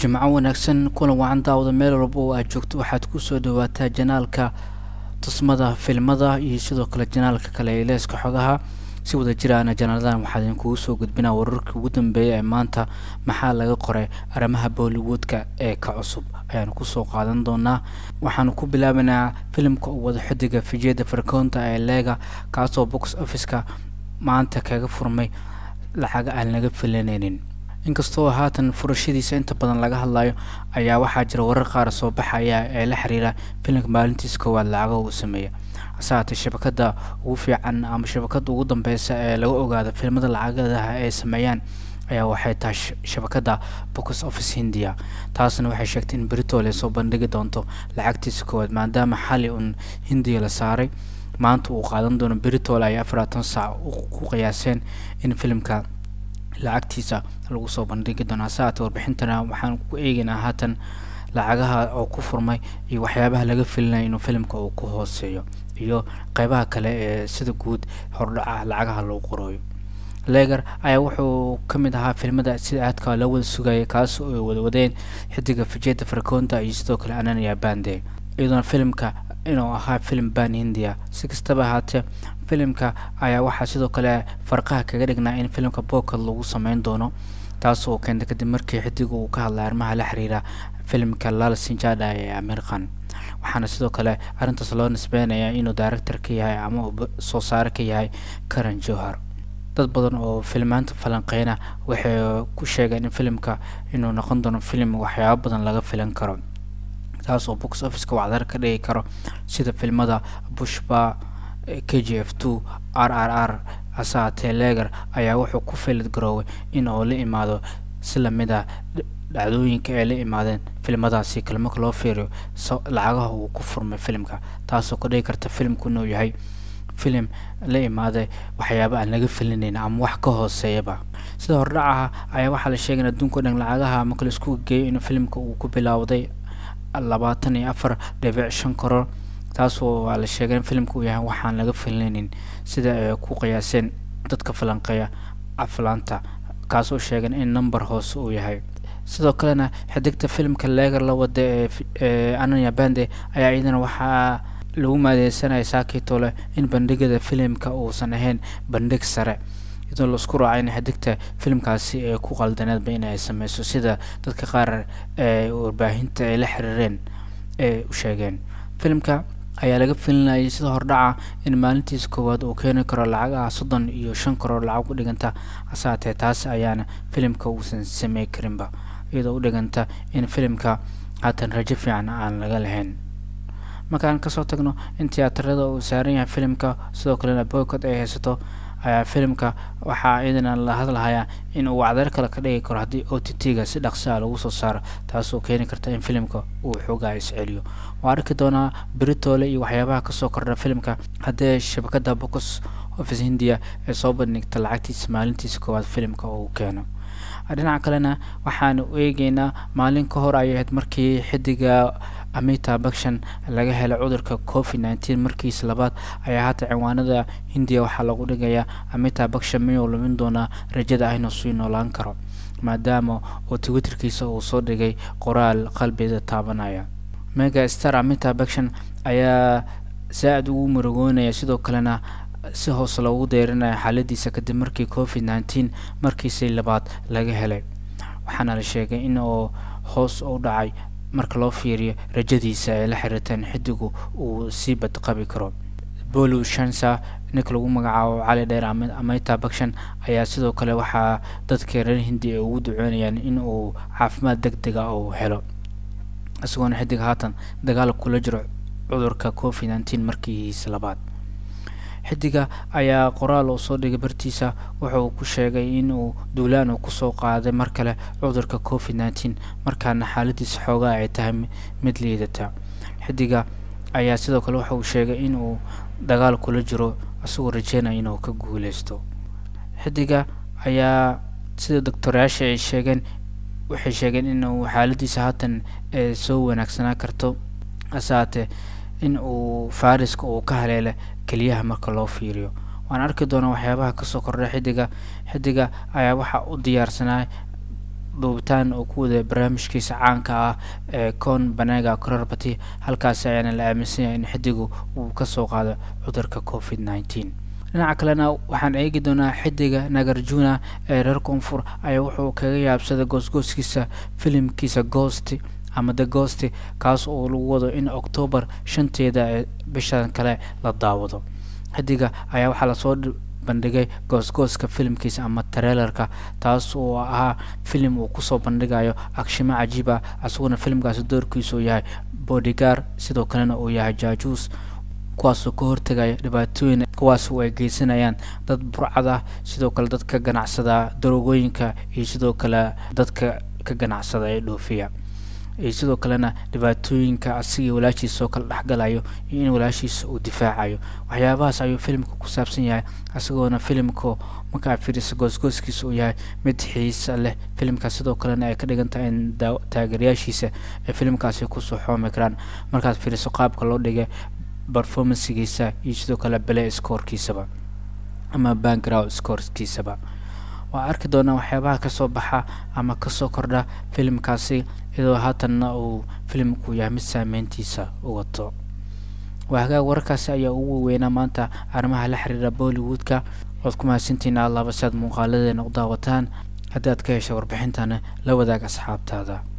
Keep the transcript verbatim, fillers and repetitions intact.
jimco wanaagsan kulan wacan daawada meel walba oo aad joogto waxaad ku soo dhawaataa janaalka tusmada filmada iyo sidoo kale janaalka kale ee leeska xogaha si wada jiraana janaaladan waxaan idinkugu soo gudbinaa wararkii ugu dambeeyay ee maanta maxaa laga qoray arrimaha Bollywoodka ee ka cusub ayaan ku soo qaadan doonaa waxaan ku bilaabanaa filimka uu wada xidiga Vijay Deverakonda ee Lega kaasoo box office-ka maanta kaga furmay lacag aan laga filanaynin inkastoo haatan furashadiisa inta badan laga hadlayo ayaa waxaa jira warar qaar soo baxaya ee la xiriira filimka maalintiisa koowaad lacago uu sameeyay asaate shabakada ugu fiican ama shabakada ugu dambeysa ee laga ogaado filmada lacagadaha ay sameeyaan ayaa waxay tahay shabakada box office India taasna waxay sheegtay in Britol ay soo bandhigi doonto lacagtiisa koowaad maadaama xali un India la saaray maanta uu qaadan doono Britol ay afar iyo toban saac ku qiyaaseen in filimka lacagtiisa lagu soo bandhigi doono saacada warbixintana waxaan ku eegaynaa haatan lacagaha oo ku furmay iyo waxyaabaha laga filanay inuu filimka uu ku hooseeyo iyo qaybaha kale ee sida guud hordhaca lacagaha loo qorayo Lega ayaa wuxuu kamid ahaa filmada sida aadka loo wada sugayay kaas oo ay wada wadeen xidiga Vijay Deverakonda iyo sidoo kale Ananya Pandey iyadoo filimka inuu ahaa film ban India si kastaba haatee filimka ayaa waxaa sidoo kale farqaha kaga dhignaa in filimka Bokal lagu sameyn doono taas oo keentay kadib markii xidigu uu ka hadlay arrimaha la xiriira filimka Lal Sinjada ee Amir Khan waxaana sidoo kale arintaas loo nisbeynayaa inuu director ka yahay ama soo saar ka yahay Karan Johar dad badan oo filmaanta falanqeyna waxay ku sheegeen in filimka inuu noqon doono film waxyaabo badan laga filan karo taas oo box office-ka wacdar ka dhigi karo sida filmada Pushpa K G F two R R R asaate Lega ayaa wuxuu ku filad garooway in uu la imaado si lamid ah dhacdooyinka ay la imaadeen filmadaasi kalma loo fiiriyo lacagaha uu ku furmay filimka taasoo ka dhigi karta filimku inuu yahay film la imaaday waxyaabo aan laga filanayn ama wax ka hooseeyaba sida hordhaca ayaa waxa la sheegay in adduunka dhan lacagaha marka la isku geeyo in filimka uu ku bilowday labaatan iyo afar dhibic shan karoor taasoo la sheegay in filimku yahay waxaan laga filanaynin sida ay ku qiyaaseen dadka falanqeeya aflaanta kaasoo sheegay in number hoos uu yahay sidoo kalena xidigta filimka Lega la wada ee Ananya Pandey ayaa iyadana waxaa lagu maadeysanayaa saakitole in bandhigada filimka uusan ahayn bandhig sare iyadoo la isku raacay in xidigta filimkaasi ay ku qaldaneed in ay sameyso sida dadka qaar ee warbaahinta ay la xiriireen ee u sheegeen filimka ayaa laga filanayay sida hordhaca in maalintiisa koowaad uu keeni karo lacagaha soddon iyo shan karoor lacag u dhiganta asaatee taas ayaana filimka uusan sameyn karinba iyadoo u dhiganta in filimka haatan rajo fiican aan laga lahayn markaan kasoo tagno in tiyaatarada uu saaran yahay filimka sidoo kalena boycott ay haysato ayaa filimka waxaa iyadana la hadlahayaa in uu wacdar kale ka dhigi karo haddii O T T-ga si dhaqso ah lagu soo saaro taasoo keeni karta in filimka uu xoogaa isceliyo waa arki doonaa Britol iyo waxyaabaha kasoo kordha filimka haddii shabakada box office India ay soo bandhigta lacagtiisa maalintiisa koowaad filimka uu keeno dhinaca kalena waxaan u eegaynaa maalin ka hor ayay ahayd markii xidiga Amitabh Bachchan laga helay cudurka COVID nineteen markiisa labaad ayaa haatan ciwaanada India waxaa lagu dhigayaa Amitabh Bachchan miyuu lumin doonaa rajada ah inuu sii noolaan karo maadaama uu Twitterkiisa uu soo dhigay qoraal qalbiga taabanaya mega star Amitabh Bachchan ayaa saad ugu murugoonaya sidoo kalena si hoos loogu deerinaya xaaladiisa kadib markii COVID nineteen markiisa labaad laga helay waxaana la sheegay in uu hoos u dhacay marka loo fiiriyo rajadiisa ee la xiriirtan xidigu uu si bad qabi karo Bolu Shansa ninka lagu magacaabo Cali Dheer Amitabh Bachchan ayaa sidoo kale waxaa dadka reer Hindi ay ugu duceynayaan in uu caafimaad degdeg ah uu helo isagoo xidig haatan dagaal kula jiro cudurka COVID nineteen markiisa labaad xidiga ayaa qoraal oo soo dhigay bartiisa wuxuu ku sheegay in uu duulaan uu ku soo qaaday mar kale cudurka COVID nineteen markaana xaaladiisa xoogaa ay tahay mid liidata xidiga ayaa sidoo kale wuxuu sheegay in uu dagaal kula jiro asagoo rajeynaya inuu ka guuleysto xidiga ayaa sida doctorayaasha ay sheegeen waxay sheegeen in uu xaaladiisa haatan ee soo wanaagsanaa karto asaate in uu faariska uu ka haleelay kaliyaha marka loo fiiriyo waan arki doonaa waxyaabaha ka soo kordhay xidiga xidiga ayaa waxa u diyaarsanaa duubitaan oo ku wada barnaamijkiisa caanka ah ee Con Banega Crorpati halkaas ayaana la aaminsan yahay in xidigu uu ka soo qaado cudurka covid nineteen. dhinaca kalena waxaan eegi doonaa xidiga Nagarjuna ee reer koonfur ayaa wuxuu kaga yaabsaday goosgooskiisa filimkiisa Ghost ama The Ghost kaas oo lagu wado in October shanteeda ee bishan kale la daawado. xidiga ayaa waxaa la soo bandhigay goosgooska filimkiisa ama trailerka taas oo ahaa filim uu kusoo bandhigayo action cajiib ah asaguna filimkaasi doorkiisu yahay bodyguard sidoo kalena uu yahay jaajuus kuwaas oo ka hortagaya dhibaatooyin kuwaas oo ay geysanayaan dad burcad ah sidoo kale dadka ganacsada daroogooyinka iyo sidoo kale dadka ka ganacsada ee dhoofiya iyo sidoo kalena dhibaatooyinka asiga walaashiisa oo kala dhaxgalayo iyo in walaashiisa uu difaacayo. waxyaabahaas ayuu filimka ku saabsan yahay asagoona filimka markaa fiiriso goosgooskiisa uu yahay mid xiiso leh. filimka sidoo kalena ay ka dhigan tahay in taageerayaashiisa ee filimkaasi kusoo xoomi karaan markaad fiiriso qaabka loo dhigay performancegiisa iyo sidoo kale play scorekiisaba ama background scorekiisaba. waa arki doonaa waxyaabaha ka soo baxa ama ka soo kordha filimkaasi iyadoo haatanna uu filimku yahay mid saameyntiisa u wato. waa hagaag wararkaasi ayaa ugu weynaa maanta arrimaha la xiriira Bollywoodka. waad ku mahadsantihiin laba sad muuqaaladeena u daawataan. haddii aad ka heshay warbixintana la wadaag asxaabtaada.